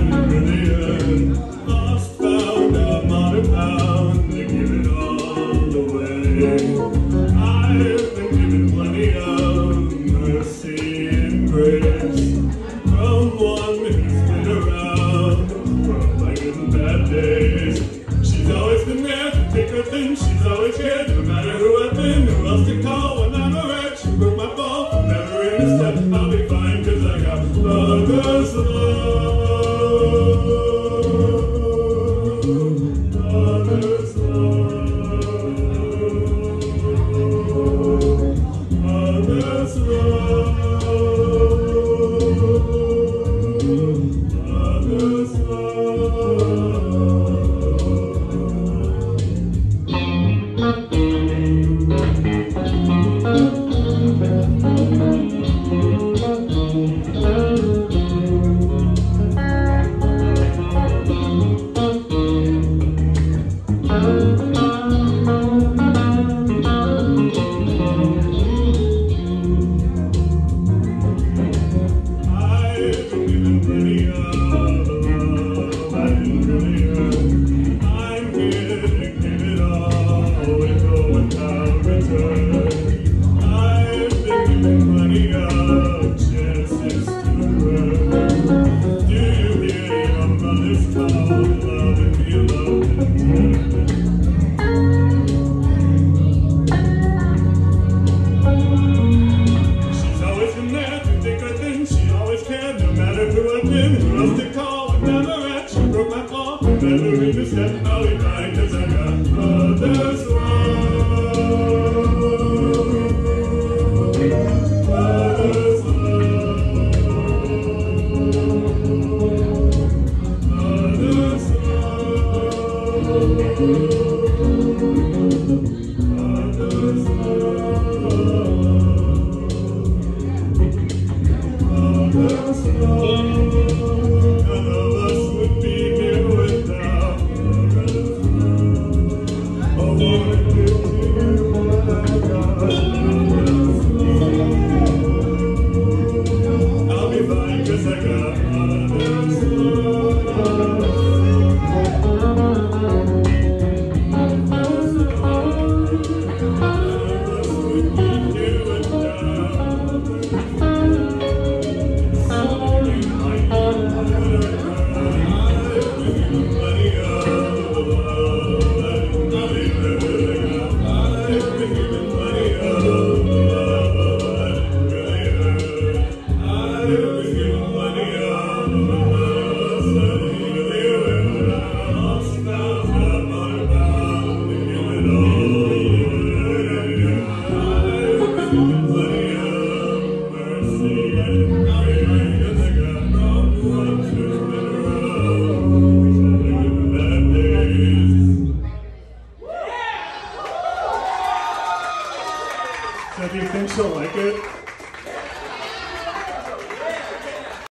brilliant. Lost, found, I'm on a pound to give it all away. I've been given plenty of mercy and grace from one who's been around from my good and bad days. She's always been there to pick her things. She's always cared, no matter who I've been, who else to call when I'm a wreck. She broke my fall from never in a step. I'll be fine 'cause I got mother's love. Mother's love. Mother's love. Mother's never in the step, I'll be